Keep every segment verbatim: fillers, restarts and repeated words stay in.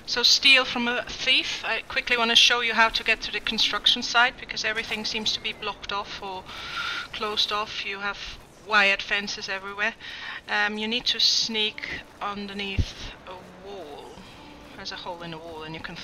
So steal from a thief. I quickly want to show you how to get to the construction site because everything seems to be blocked off or closed off. You have wired fences everywhere. Um, you need to sneak underneath a wall. There's a hole in the wall and you can...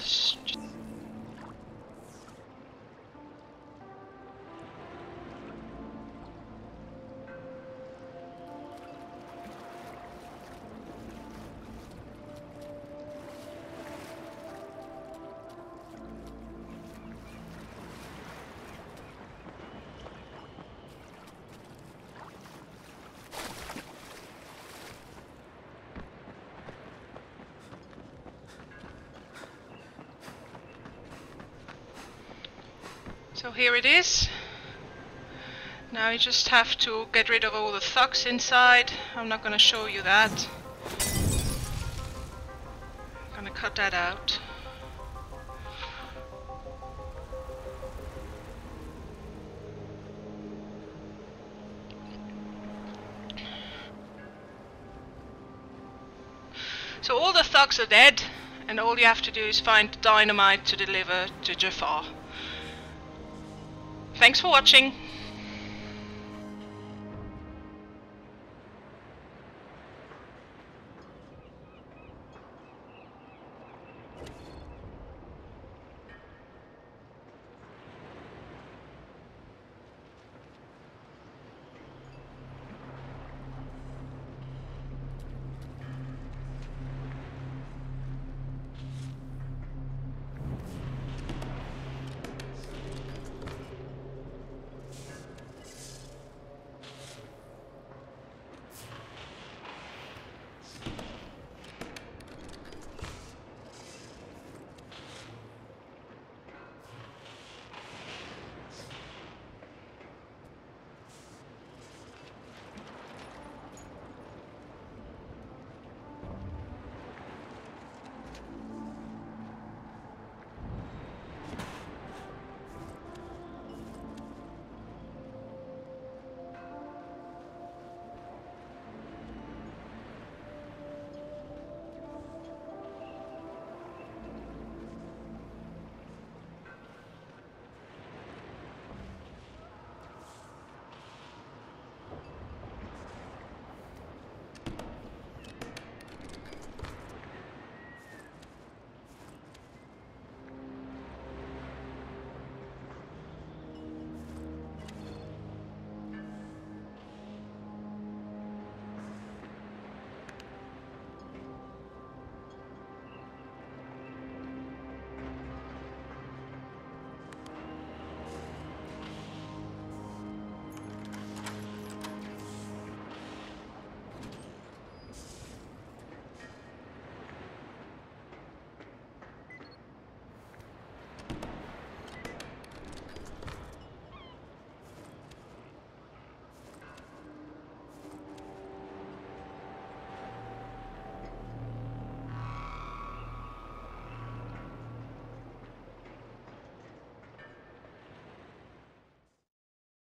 So here it is. Now you just have to get rid of all the thugs inside. I'm not going to show you that. I'm going to cut that out. So all the thugs are dead, and all you have to do is find dynamite to deliver to Jafar. Thanks for watching.